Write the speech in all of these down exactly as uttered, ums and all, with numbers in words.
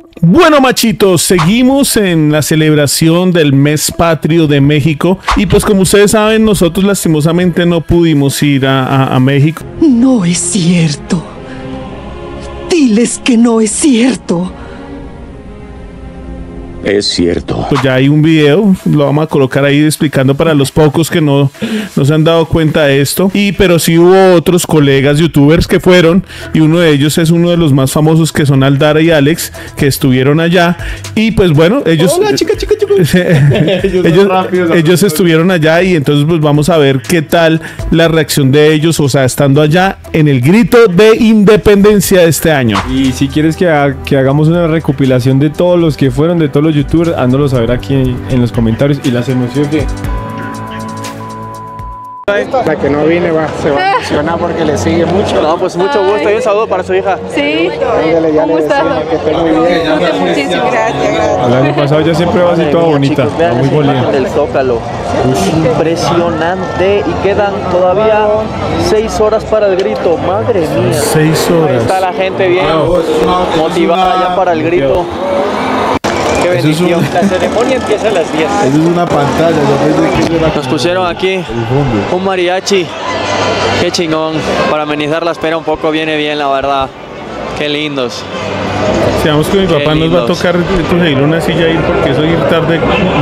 Bueno, machitos, seguimos en la celebración del mes patrio de México y pues como ustedes saben, nosotros lastimosamente no pudimos ir a, a, a México. No es cierto. Diles que no es cierto. Es cierto. Pues ya hay un video, lo vamos a colocar ahí explicando para los pocos que no, no se han dado cuenta de esto. Y pero sí hubo otros colegas youtubers que fueron y uno de ellos es uno de los más famosos que son Aldara y Alex, que estuvieron allá. Y pues bueno, ellos Hola, chica, chica, chica. ellos, ellos, rápidos, ellos estuvieron allá y entonces pues vamos a ver qué tal la reacción de ellos, o sea, estando allá en el grito de independencia de este año. Y si quieres que, ha, que hagamos una recopilación de todos los que fueron, de todos los youtubers, hándolo saber aquí en los comentarios y las emociones que... La que no viene va, se va a emocionar porque le sigue mucho. No, pues mucho gusto y un saludo para su hija. Sí, Ándale, ya ¿cómo le estás? decimos que esté muy bien. Muchísimas gracias, gracias. El año pasado ya siempre va así toda bonita, Chicos, vean muy esa bonita. imagen del Zócalo. Impresionante. Y quedan todavía seis horas para el grito. Madre mía. Seis Ahí horas. está la gente bien motivada ya para el grito. Qué bendición. Un... La ceremonia empieza a las diez. Eso es una pantalla. Yo pensé que era... Nos pusieron aquí un mariachi. Qué chingón. Para amenizar la espera un poco viene bien, la verdad. Qué lindos. Si vamos con mi Qué papá, lindos. nos va a tocar conseguir una silla ir porque eso ir tarde.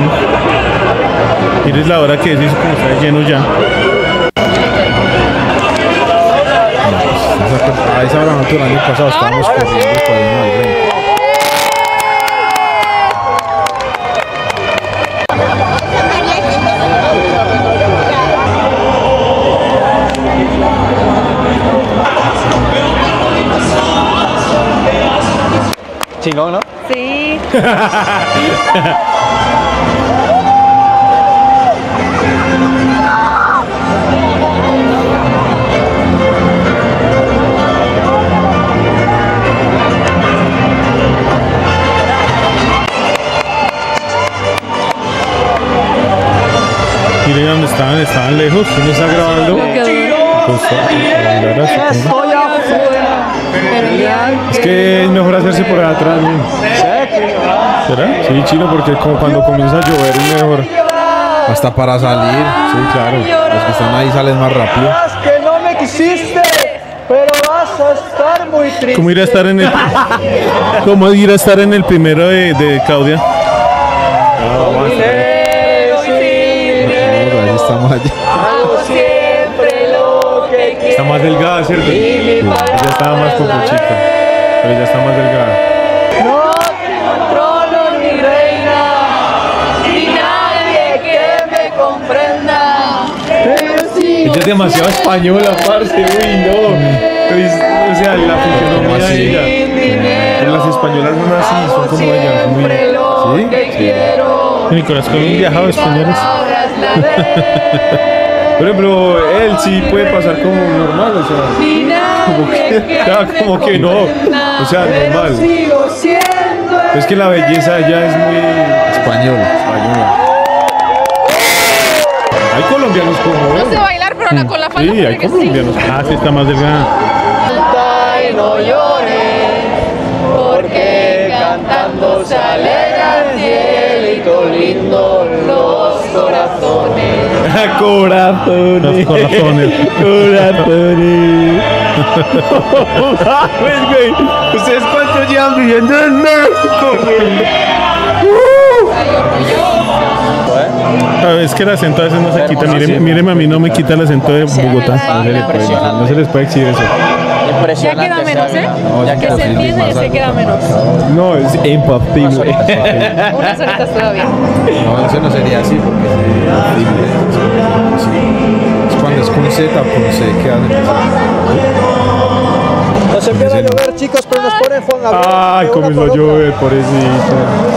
Mires la hora que es, eso como está lleno ya. A esa hora nosotros el año pasado estábamos corriendo para irnos al rey. Chingón, ¿no? Sí. Miren dónde estaban, estaban lejos. ¿Quién está grabando? Pues, Aldara, supongo. Estoy afuera. Pero ya. Es que es mejor hacerse por atrás, ¿no? ¿Será? Sí, chino, porque como cuando comienza a llover es mejor. Hasta para salir. Sí, claro. Los que están ahí salen más rápido. Que no me quisiste, pero vas a estar muy triste. ¿Cómo ir a estar en el cómo ir a estar en el primero de, de Claudia? No, Dinero, sí, dinero. Ahí estamos allí. Hago siempre lo que quiero. está más delgada, ¿cierto? Y mi Sí. Ella estaba más popuchita, pero ya está más delgada. No te controlo ni reina, ni nadie que me comprenda. Pero sí. Ella es demasiado española, parce, uy, no. Pues, o sea, la fisionomía de ella. Pero las españolas son así, son como ella, muy... ¿Sí? Sí. Nicolás, ¿cómo han viajado españoles? Por ejemplo, él sí puede pasar como normal, o sea, como que, ya, como que no, o sea, normal. Es que la belleza de ella es muy Española. española. Hay colombianos como No sé él. bailar, pero no con la falda. Sí, hay porque colombianos. Ah, sí, está más delgada. Y no llores, porque cantando se alegra el cielito lindo los corazones. Corazones. Los corazones. Corazones. Pues, güey, ¿ustedes cuánto llevan viviendo en México, güey? Ah, es que el acento a veces no se quita. Miren, míreme, a mí no me quita el acento de Bogotá. No se les puede, no se les puede exigir eso. Ya Impresionante. queda menos, ¿eh? No, ya Que queda se así, entiende más se algo. queda menos. No, es impactible. Unas horitas todavía. No, eso no sería así porque es imposible. Es cuando es con Z o con C que hacen. Nos empieza a llover, chicos, pero nos ponen Juan Gabriel. Ay, de una comenzó a por otra. llover, pobrecito.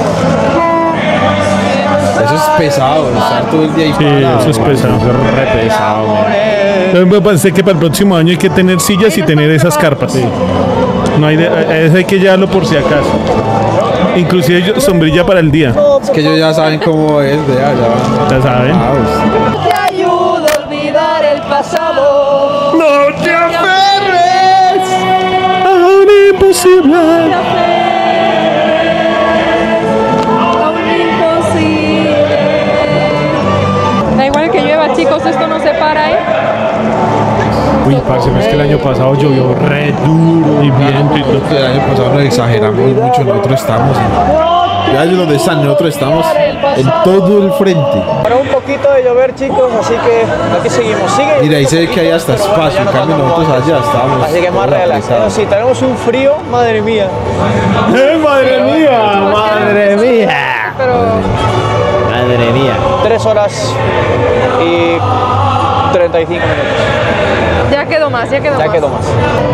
Eso es pesado, estar todo el día ahí Sí, parado. eso es pesado. Eso es re pesado, güey. Entonces, me parece que para el próximo año hay que tener sillas y tener esas carpas. No hay de, eso hay que llevarlo por si acaso. Inclusive yo- sombrilla para el día. Es que ellos ya saben cómo es, de allá van. Ya saben. Te ayuda a olvidar el pasado. No te aferres a un imposible. parce, es que el año pasado llovió re duro y bien. Creo que el año pasado nos exageramos mucho. Nosotros estamos en. Ya donde están, nosotros estamos en todo el frente. Paró un poquito de llover, chicos, así que aquí seguimos. Sigue. Mira, ahí se ve que hay hasta espacio. En cambio, nosotros allá estábamos. Así que más relajados. Sí, tenemos un frío, madre mía. ¡Eh, madre mía! ¡Madre mía! Pero ¡Madre mía! Tres horas y treinta y cinco minutos. ya quedó más, ya quedó Ya más. quedó más.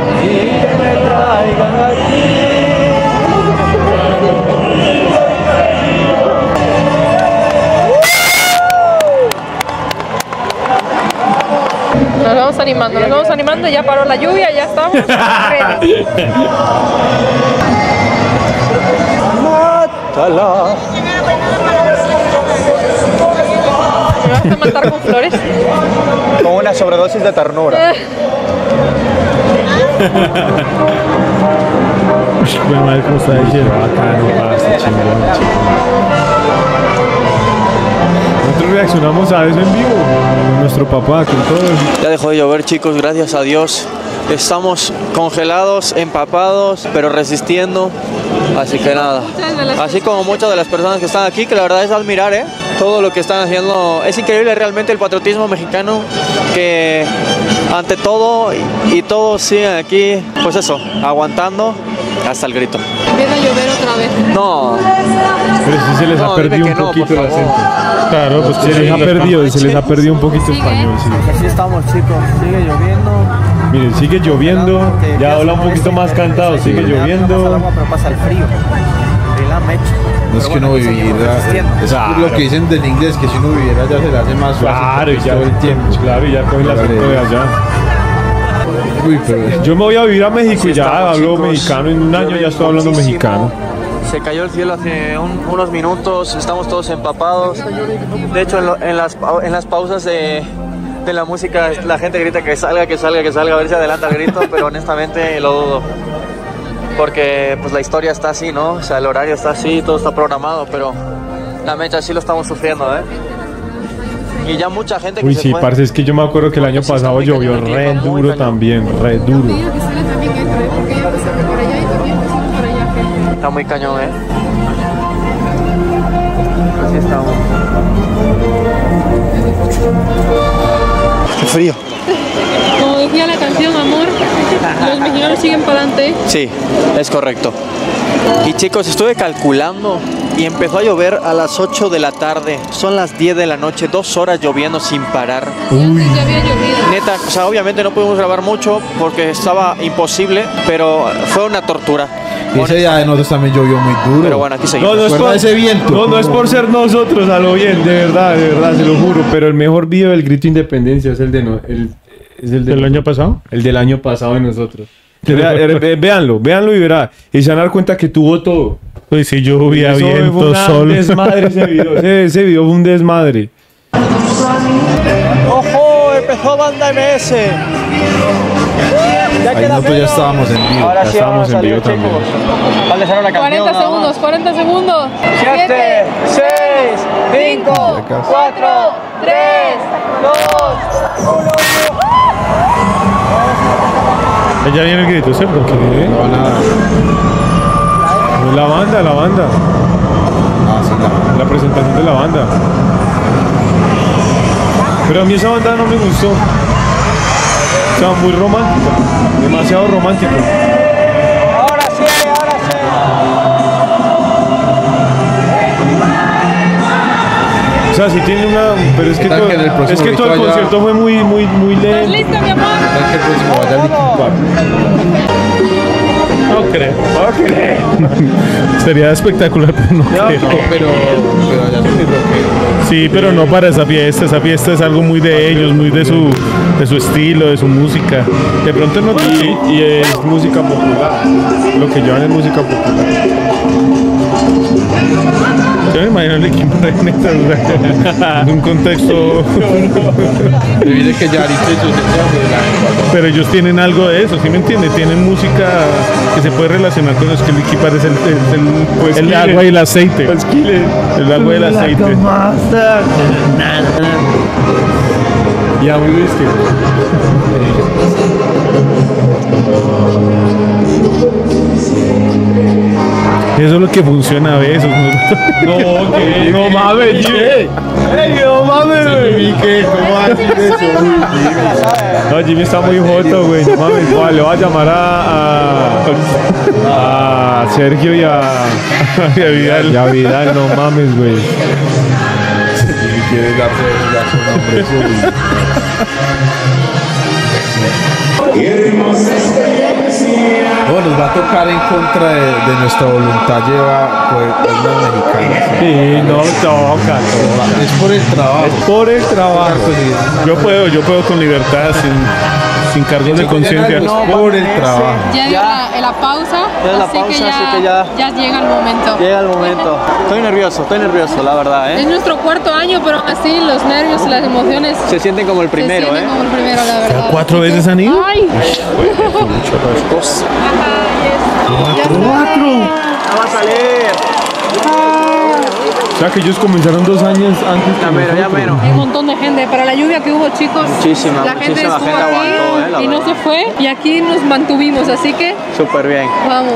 Nos vamos animando, nos vamos animando, ya paró la lluvia, ya estamos ready. Mátala. ¿Me vas a matar con flores? Con una sobredosis de ternura. Bueno, madre, ¿cómo está diciendo? Bacano, parce, chingón, Nosotros reaccionamos a eso en vivo con nuestro papá, con todos. Ya dejó de llover, chicos, gracias a Dios. Estamos congelados, empapados, pero resistiendo. Así que nada. Así como muchas de las personas que están aquí, que la verdad es admirar, ¿eh? Todo lo que están haciendo. Es increíble realmente el patriotismo mexicano, que ante todo y, y todos siguen aquí, pues eso, aguantando hasta el grito. Empieza a llover otra vez. No, Pero sí se les No, ha dime perdido que un no, poquito por el favor. acento. Claro, pues Se les ha perdido, se les ha perdido un poquito el español, sí. así estamos, chicos. Sigue lloviendo. Miren, sigue lloviendo, ya habla un poquito más cantado, sigue lloviendo. Pero pasa el frío. La mecha. No es que uno viviera. Es Claro. lo que dicen del inglés, que si uno viviera allá se le hace más fácil. Claro, y porque ya todo el tiempo. Claro, y ya coge el acento de allá. Uy, pero. Yo me voy a vivir a México y ya estamos, hablo chicos. mexicano, en un año ya estoy hablando Muchísimo. mexicano. Se cayó el cielo hace un- unos minutos, estamos todos empapados. De hecho, en, lo- en las, pau- en las pausas de, de la música, la gente grita que salga, que salga, que salga, a ver si adelanta el grito, pero honestamente lo dudo. Porque pues la historia está así, ¿no? O sea, el horario está así, todo está programado, pero la mecha sí lo estamos sufriendo, ¿eh? Y ya mucha gente que Uy, se sí, fue. parce, es que yo me acuerdo que el año Porque sí está pasado muy llovió cañón el re tiempo, muy duro cañón. también, re duro. Que sale también esto, ¿eh? Porque ella pasó por allá y también pasó por allá. que- Está muy cañón, ¿eh? Así estamos. Qué frío. Como decía la canción, amor, los mexicanos siguen para adelante. Sí, es correcto. Y chicos, estuve calculando y empezó a llover a las ocho de la tarde. Son las diez de la noche, dos horas lloviendo sin parar. Ya había llovido. Neta, o sea, obviamente no pudimos grabar mucho porque estaba imposible, pero fue una tortura. Y ese día de nosotros también llovió muy duro. Pero bueno, aquí seguimos. No, no es ¿Recuerda por ese viento? No, no es por ser nosotros, a lo bien, de verdad, de verdad, se lo juro. Pero el mejor video del grito de independencia es el de no, el, es el de ¿Del año pasado? El del año pasado de nosotros. Vea- eh, véanlo, véanlo y verá. Y se van a dar cuenta que tuvo todo. Pues sí, lluvia, Eso fue viento, una sol. desmadre ese video. Ese, ese video fue un desmadre. ¡Ojo! Empezó Banda M S. Ya Ahí queda nosotros ya menos. estábamos en vivo. Ahora Ya sí estábamos vamos a en vivo salir, también. chicos. ¿Cuál será la canción? cuarenta Nada segundos, más. cuarenta segundos. siete, seis, cinco, cuatro, tres, dos, uno. Allá viene el grito, ¿cierto? No, nada. No, la banda, la banda. Ah, sí, la- La presentación de la banda. Pero a mí esa banda no me gustó. O sea, muy romántica. Demasiado romántica. Ahora sí, ahora sí. O sea, sí tiene una. Pero es que Tal todo, que en el próximo es que todo el grito haya- concierto fue muy, muy, muy ¿Estás lento. listo, mi amor? ¿Sabes que el próximo vaya Linkin Park? No creo. Sería espectacular, pero no creo. No, pero, pero allá son muy rockeros. Sí, pero no para esa fiesta. Esa fiesta es algo muy de ellos, muy de su, de su estilo, de su música. De pronto no Y, y es música popular. Lo que llevan es música popular. Yo me imagino el equipo de neta, o sea, en un contexto. Me dice que ya ahorita hizo ese Pero ellos tienen algo de eso, ¿sí me entiende? Tienen música que se puede relacionar con los que el equipo es el, el, el- Pues el Killer. agua y el aceite. Pues Killer. El agua y el aceite. Ya muy whisky. Eso es lo que funciona a veces. No, que no mames, Jimmy. Ey, no mames, güey. ¿Qué? ¿Cómo vas a decir eso? Uy, Jimmy. No, Jimmy está muy joto, güey. No mames, vale, le voy a llamar a, a, a Sergio y a, Y a Vidal. y a Vidal, no mames, güey. Jimmy quiere darse ya con hambre, eso, güey. No, nos va a tocar en contra de, de nuestra voluntad llevar pues, una mexicana. Sí, no toca, toca. Es por el trabajo. Es por el trabajo. Yo puedo, yo puedo con libertad, sin, sin cargos de conciencia. Es por el trabajo. Ya dio la, la pausa, Ya la así, pausa, que ya, así que ya- ya llega el momento. Llega el momento. Estoy nervioso, estoy nervioso, la verdad, Es ¿eh? nuestro cuarto año, pero así los nervios, las emociones Se sienten como el primero, se ¿eh? sienten como el primero, la verdad. ¿Cuatro Así que- veces han ido? ¡Ay! Cuatro. ¡Va a salir! O sea que ellos comenzaron dos años antes que Ya mero, ya nosotros. mero. Hay un montón de gente, para la lluvia que hubo, chicos, Muchísima, la gente muchísima estuvo gente aquí aguantó, ¿eh? La y no verdad. se fue, y aquí nos mantuvimos, así que Súper bien. vamos.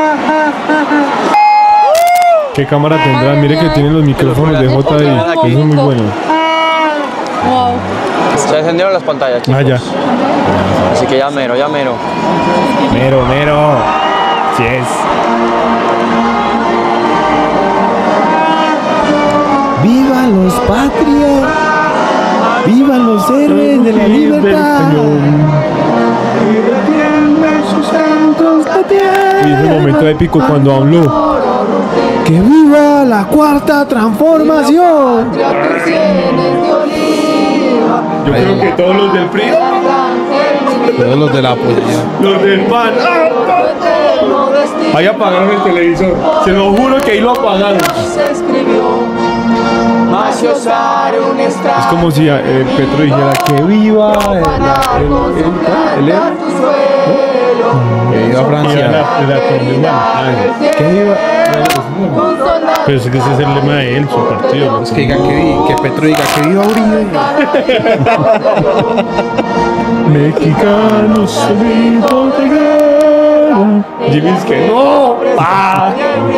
¿Qué cámara tendrán? Mire que tienen los micrófonos de J ahí. Eso es muy bueno. Wow. Se encendieron las pantallas, chicos. Ah, ya. Así que ya mero, ya mero. Mero, mero. Sí es. ¡Vivan los patrios! ¡Vivan los héroes de la libertad! Y ese momento épico cuando habló. ¡Que viva la cuarta transformación! Yo creo que todos los del P R I, Todos los de la policía. los del P A N. Ahí apagaron el televisor. Se lo juro que ahí lo apagaron. Es como si eh, Petro dijera que viva el, el, el, el, el- Que viva Y Francia. era la, la colombiana. Que viva. Pero es que ese es el lema de él, su partido. ¿no? Es que diga que, vi- que Petro diga que viva Uribe. Mexicanos unidos de guerra. Jimmy es que no. ¡Ah!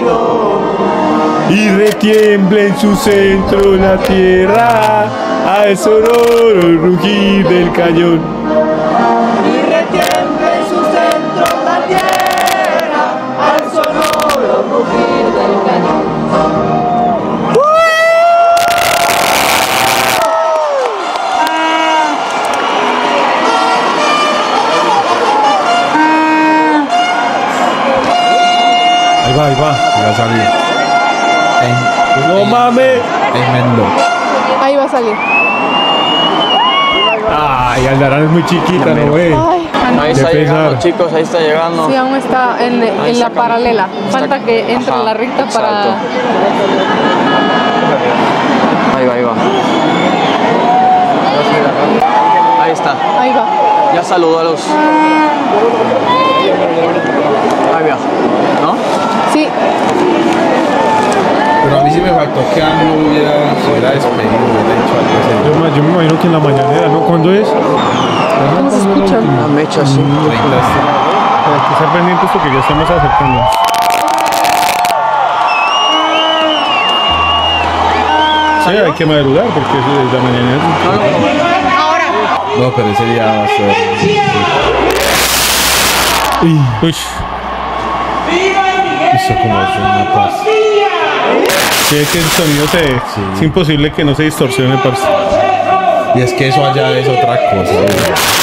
y retiembla en su centro la tierra al sonoro rugir del cañón. Y retiembla en su centro la tierra al sonoro rugir del cañón. Ahí va, ahí va. Va a salir. En, No mames. en Menlo. Ahí va a salir. Ay, Aldarán es muy chiquita, ¿no ve? Ay, Ahí De está pesar. llegando, chicos, ahí está llegando. sí, aún está en, Ahí en está la cam- paralela. está- Falta que entre Ajá, en la recta para... exacto. Ahí va, ahí va. Ahí está. Ahí va. Ya saludó a los. Ahí va. ¿No? Sí. Pero a mí sí me faltó que AMLO hubiera, se hubiera despedido, hubiera dicho algo así. Yo, me- yo me imagino que en la mañanera, ¿no? ¿Cuándo es? ¿Cómo se escucha? Una mecha así. treinta. Hay que estar pendientes porque ya estamos acercando. Sí, hay que madrugar porque es de la mañana. No, pero ese día va a ser. Uy, Eso como es una paz. sí, es que el sonido se. Es imposible que no se distorsione, parce. Y es que eso allá es otra cosa. güey.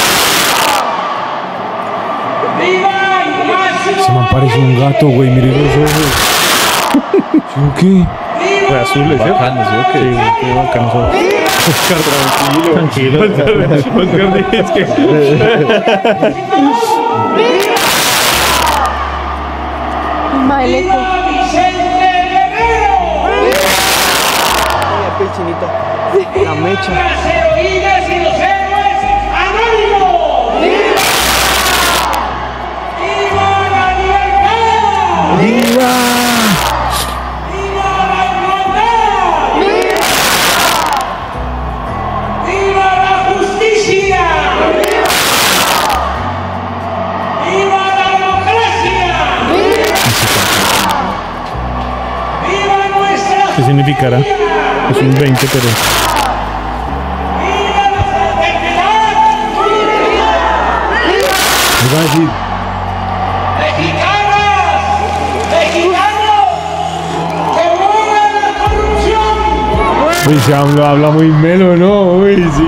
Se me parece un gato, güey. Mire los ojos. ¿Sí o qué? Fue azul, ¿sí? Bacano, ¿sí o qué? Sí, qué bacano son. Tranquilo. Tranquilo. Oscar, es que. Maelejo. La mecha. Heroínas y los héroes anónimos. ¡Viva la libertad! ¡Viva! ¡Viva la igualdad! ¡Viva la justicia! ¿Qué significará? Es un veinte, pero... ¿Qué va a decir? Uy, se habla, habla muy melo, ¿no? Uy, sí.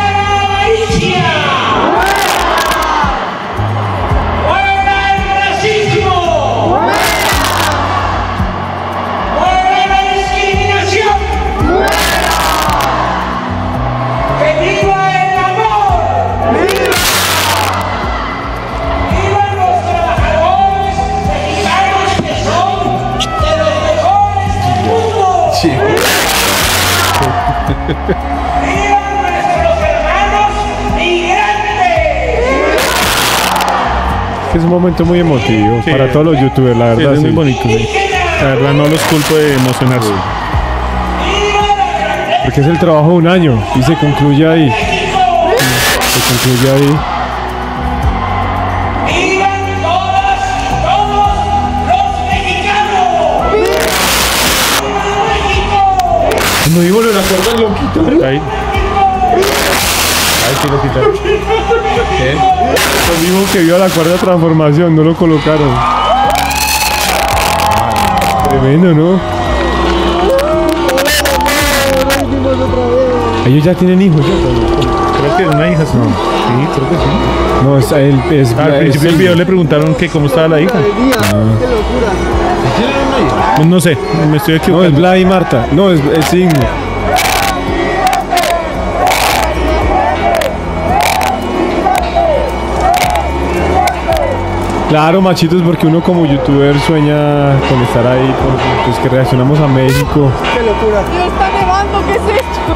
Es un momento muy emotivo Sí. para todos los youtubers, la Sí, verdad. es muy sí. bonito. Sí. La verdad no los culpo de emocionarse. Porque es el trabajo de un año y se concluye ahí. Se concluye ahí. No digo lo acuerdo lo quitaron. Ahí. Ahí sí lo quitaron. ¿Qué? Lo mismo que vio la cuarta transformación, no lo colocaron. Tremendo, ¿no? Ellos ya tienen hijos, ¿ya? Creo que es una hija, ¿no? Sí, creo que sí. No, es, él, es, Al es- principio del video le preguntaron que cómo estaba la hija. No, no sé, me estoy No, es equivocando. Vlad y Marta. No, es, es Signo. Claro, machitos, porque uno como youtuber sueña con estar ahí, por- pues que reaccionamos a México. Dios, está nevando, ¿qué es esto?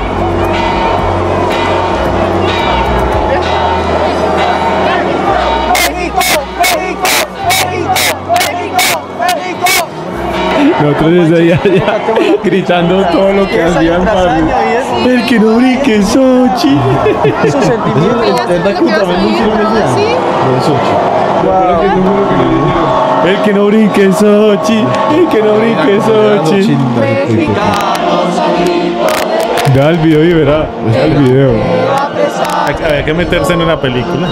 Nosotros desde allá, allá gritando todo lo que hacían para el que no brinque en Sochi. Esos sentimientos. ¿Ya sabes lo que vas a ir? ¿Sí? El que no brinque en Sochi, el que no brinque en Sochi. Da el video y verá, da el video. Había que meterse en la película.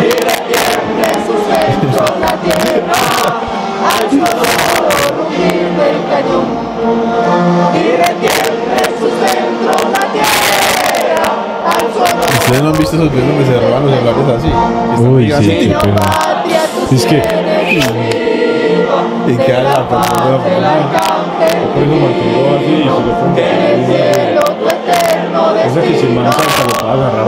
Ustedes no han visto esos videos donde se roban los celulares así. Que están Uy, gigantes. sí, qué pena. Es que Y queda la persona de la persona. por eso mantengo así y se lo pongo. Esa que sin mano salta lo puede agarrar.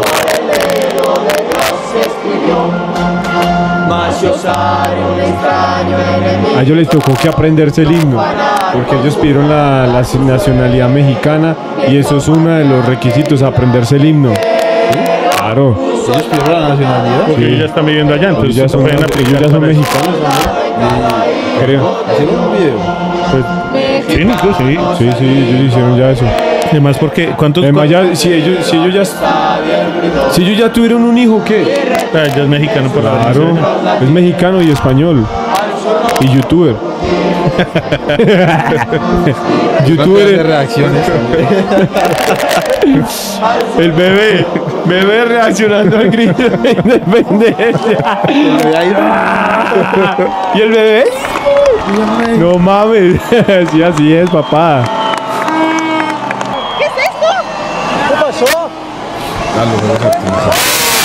A ellos les tocó que aprenderse el himno, porque ellos pidieron la, la nacionalidad mexicana y eso es uno de los requisitos, aprenderse el himno. Claro, Ellos pidieron la nacionalidad. Porque ellos ya están viviendo allá, ellos entonces ya se son, pueden ellos aplicar ya son para eso. mexicanos, ¿no? Creo. Hicieron un video. Pues, Sí, Nico, sí. sí, sí, ellos hicieron ya eso. Además, porque ¿cuántos? Además, ya, si ellos, si ellos ya, si ellos ya tuvieron un hijo, ¿qué? Ah, ya es mexicano por la Claro, Venezuela. es mexicano y español. Y youtuber. ¿Cuántas de youtuber. reacciones? El bebé. Bebé reaccionando al grito de independencia. ¿Y el bebé? No mames. Sí, así es, papá. ¿Qué es esto? ¿Qué pasó? Ah, los juegos activos.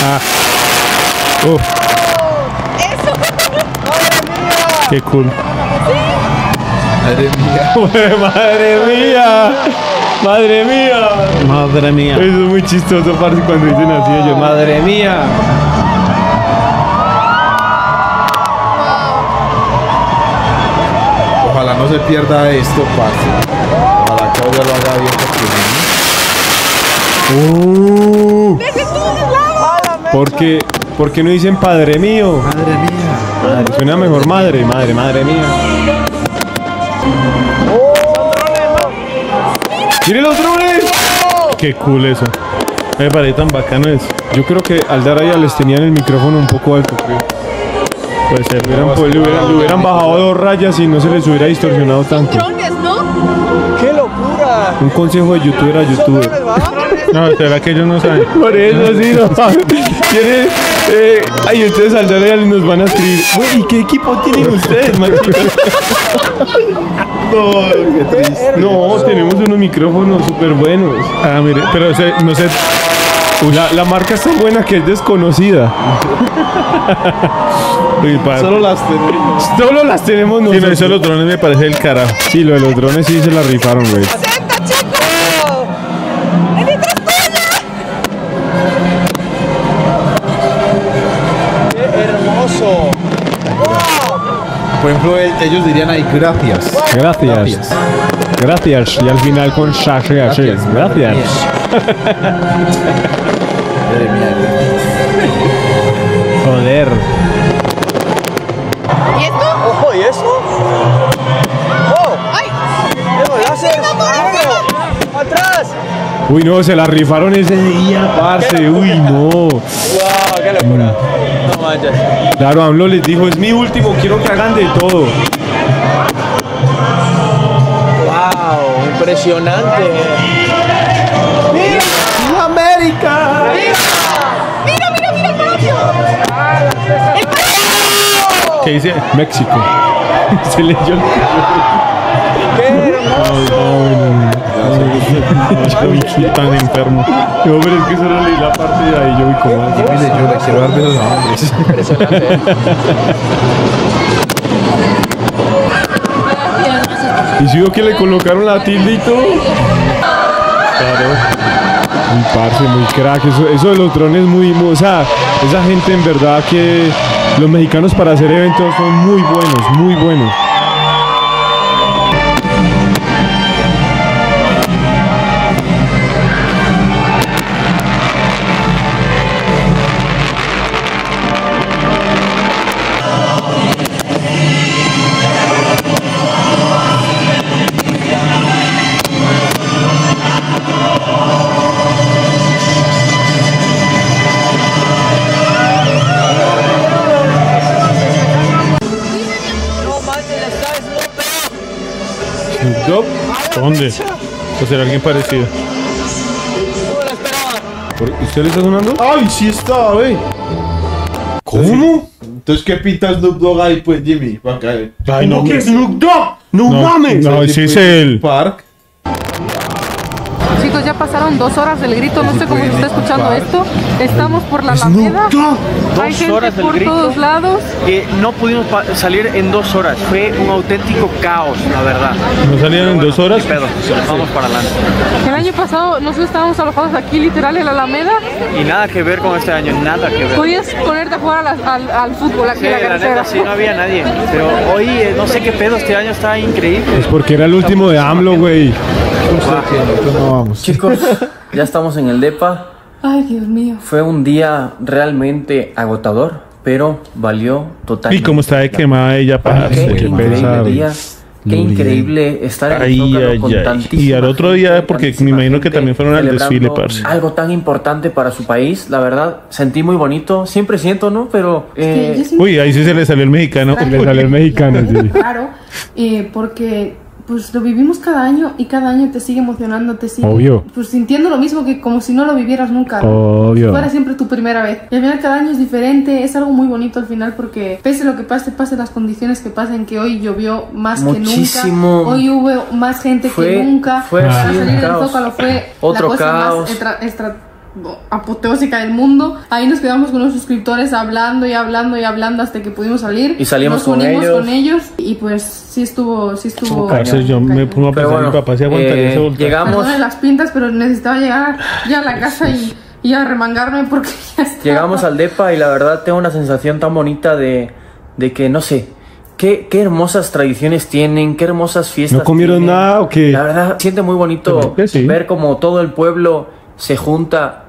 Uf, Eso. Qué cool. Madre mía. madre mía. Madre mía. Madre mía. Eso es muy chistoso, parce, cuando dicen así ellos. Madre mía. Ojalá no se pierda esto, parce. Ojalá que Claudia lo haga bien porque Uh, ¡Deje tú de lado! ¿por qué, ¿Por qué no dicen padre mío? madre mía. Madre, suena mejor madre, madre, madre mía. ¡Miren los drones! Qué cool eso. Me parece tan bacano eso. Yo creo que al dar allá les tenían el micrófono un poco alto, creo. Puede ser. Hubieran, pues, le, hubieran, le hubieran bajado dos rayas y no se les hubiera distorsionado tanto. Drones, ¿no? ¡Qué locura! Un consejo de youtuber a youtuber. No, será que ellos no saben. Por eso sí, no. Tiene, eh, ay, ustedes saldrán y nos van a escribir. Uy, ¿y qué equipo tienen ustedes, machito? No, qué triste. No, tenemos unos micrófonos súper buenos. Ah, mire, pero se- no sé. La, la marca es tan buena que es desconocida. Uy, pa- Solo las tenemos. Solo las tenemos Sí, no, nosotros. eso de los drones me parece el carajo. Sí, lo de los drones sí se la rifaron, güey. ¡Qué hermoso! Por ejemplo, el- ellos dirían ahí gracias. Gracias. Gracias. Y al final con Shasha. Gracias. Gracias. Madre mía. Joder. ¿Y esto? ¡Ojo! ¿Y eso? ¡Oh! ¡Ay! ¡Tengo láser! ¡Ah! ¡Atrás! Uy, no, se la rifaron ese día, parce. Uy, no. ¡Wow! ¡Qué locura! No manches. Claro, AMLO les dijo, es mi último, quiero que hagan de todo. ¡Wow! Impresionante. ¡América! ¡Mira, mira, mira el palacio! ¿Qué dice? México. Se leyó el... ¡Qué hermoso! Yo vi tan enfermo. No, pero es que solo leí la parte de ahí, yo vi como así. Mire, yo le quiero dar besos a hombres. Impresionante. Y si vio que le colocaron la tilde y todo. Claro. Muy parce, muy crack. Eso, eso de los drones muy, muy... O sea, esa gente en verdad que... Los mexicanos para hacer eventos son muy buenos, muy buenos. No manches, está Snoop Dogg. Snoop Dogg. ¿Dónde? ¿O será alguien parecido? No lo esperaba. ¿Por- ¿Usted le está sonando? ¡Ay, sí está, güey! ¿Cómo? Entonces, ¿qué pinta Snoop Dogg ahí, pues, Jimmy? Va a caer. Ay, no, ¿Qué Snoop Dogg? ¡No, No, mames! no, ese es el... Park. Chicos, ya pasaron dos horas del grito. No sé cómo se está escuchando esto. Estamos por la Snoop Alameda. Dogg. Hay Dos gente horas del por grito. todos lados. Eh, no pudimos pa- salir en dos horas. Fue un auténtico caos, la verdad. ¿No salían en dos horas? Ni pedo, vamos para adelante. El año pasado nosotros estábamos alojados aquí, literal, en la Alameda. Y nada que ver con este año, nada que ver. Podías ponerte a jugar a la- al, al fútbol aquí Sí, en la la carretera. neta, sí, no había nadie. Pero hoy, eh, no sé qué pedo, este año está increíble. Es porque era el último de AMLO, güey. Nosotros no vamos. Chicos, ya estamos en el DEPA. Ay, Dios mío. Fue un día realmente agotador, pero valió totalmente. Y cómo está de la quemada ella, Qué parce. increíble pesar. día, qué increíble estar en el Ay, Zócalo ay, con ay. tantísima Y al otro día, gente, porque tantísima me imagino que gente también fueron al celebrando desfile, parce. algo tan importante para su país, la verdad, sentí muy bonito, siempre siento, ¿no? Pero eh, Uy, ahí sí se le salió el mexicano. Le salió el mexicano, sí. Claro, eh, porque pues lo vivimos cada año y cada año te sigue emocionando, te sigue Obvio. pues sintiendo lo mismo que como si no lo vivieras nunca, ¿no? Obvio. Fuera siempre tu primera vez. Y al final cada año es diferente, es algo muy bonito al final porque pese a lo que pase, pase las condiciones que pasen, que hoy llovió más Muchísimo. que nunca, hoy hubo más gente Fue- que nunca, fue para así un salir del caos. Zócalo fue Otro la cosa caos. más extra- extra- apoteósica del mundo. Ahí nos quedamos con los suscriptores hablando y hablando y hablando hasta que pudimos salir. Y salimos nos con unimos ellos. con ellos y pues sí estuvo, sí estuvo. Parce, yo me pongo a pero pensar, bueno, mi papá se aguantaría eh, ese voltaje. llegamos, Perdone las pintas, pero necesitaba llegar ya a la casa y, y a remangarme porque ya estaba. llegamos al DEPA y la verdad tengo una sensación tan bonita de, de que, no sé, qué, qué hermosas tradiciones tienen, qué hermosas fiestas ¿No comieron tienen. nada o qué? La verdad, siente muy bonito Creo que sí. ver como todo el pueblo se junta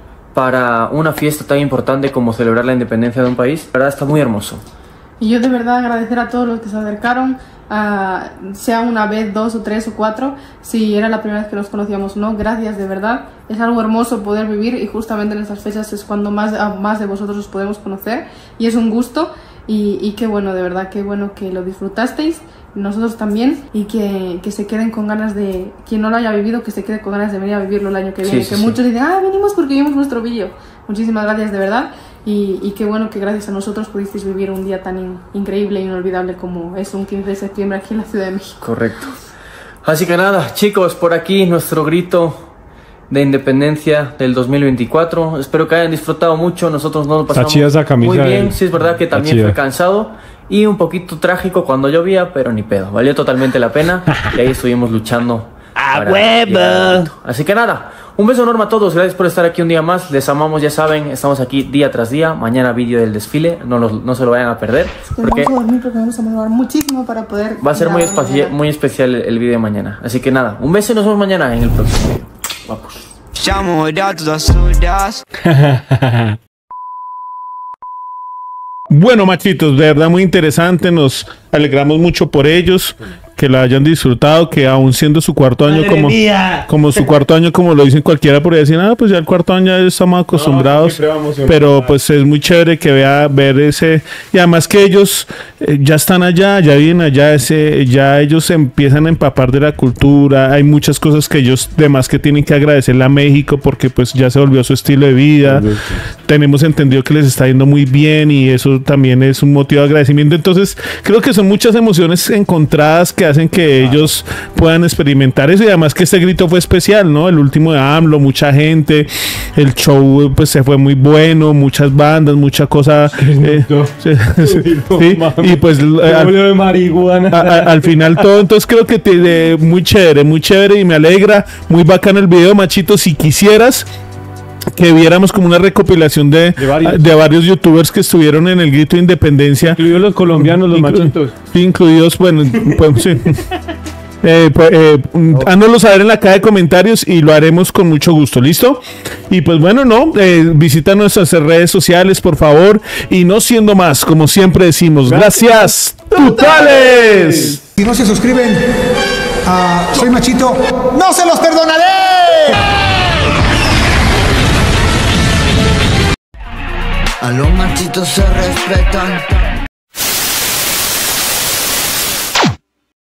para una fiesta tan importante como celebrar la independencia de un país. La verdad está muy hermoso. Y yo de verdad agradecer a todos los que se acercaron, a, sea una vez, dos o tres o cuatro, si era la primera vez que nos conocíamos o no, gracias de verdad. Es algo hermoso poder vivir y justamente en estas fechas es cuando más, a más de vosotros os podemos conocer y es un gusto y, y qué bueno, de verdad, qué bueno que lo disfrutasteis nosotros también, y que, que se queden con ganas de, quien no lo haya vivido, que se quede con ganas de venir a vivirlo el año que viene. Sí, sí, que sí. Muchos dicen, ah, venimos porque vimos nuestro vídeo. Muchísimas gracias de verdad, y, y qué bueno que gracias a nosotros pudisteis vivir un día tan in, increíble e inolvidable como es un quince de septiembre aquí en la Ciudad de México. Correcto. Así que nada, chicos, por aquí nuestro grito de independencia del dos mil veinticuatro. Espero que hayan disfrutado mucho. Nosotros nos lo pasamos muy bien. De... Sí, es verdad que también fue cansado y un poquito trágico cuando llovía, pero ni pedo. Valió totalmente la pena y ahí estuvimos luchando. ¡A huevo! Así que nada, un beso enorme a todos. Gracias por estar aquí un día más. Les amamos, ya saben. Estamos aquí día tras día. Mañana vídeo del desfile. No, los, no se lo vayan a perder. Porque vamos a dormir porque vamos a mejorar muchísimo para poder... Va a ser muy, muy especial el, el vídeo de mañana. Así que nada, un beso y nos vemos mañana en el próximo vídeo. Vamos. Bueno, machitos, de verdad muy interesante. Nos alegramos mucho por ellos, que la hayan disfrutado, que aún siendo su cuarto año, como, como su cuarto año, como lo dicen cualquiera, por ahí decir, ah, pues ya el cuarto año ya estamos acostumbrados, no, pero pues es muy chévere que vea ver ese, y además que ellos eh, ya están allá, ya viven allá, ese, ya ellos se empiezan a empapar de la cultura. Hay muchas cosas que ellos demás que tienen que agradecerle a México, porque pues ya se volvió su estilo de vida. Correcto. Tenemos entendido que les está yendo muy bien y eso también es un motivo de agradecimiento. Entonces creo que son muchas emociones encontradas que hacen que ellos puedan experimentar eso, y además que este grito fue especial, ¿no? El último de AMLO, mucha gente, el show pues se fue muy bueno, muchas bandas, mucha cosa, eh, sí, sí, sí, y pues al, de marihuana. A, a, al final todo. Entonces creo que te, de, muy chévere, muy chévere, y me alegra, muy bacano el video, Machito. Si quisieras que viéramos como una recopilación de, de, varios. de varios youtubers que estuvieron en el grito de independencia, incluidos los colombianos, los Inclu machitos, sí, incluidos, bueno, pues sí. Eh, pues, eh, háganoslo saber en la caja de comentarios y lo haremos con mucho gusto. ¿Listo? Y pues bueno, no, eh, visita nuestras redes sociales, por favor. Y no siendo más, como siempre decimos, gracias, totales. Si no se suscriben a Soy Machito, ¡no se los perdonaré! A los machitos se respetan.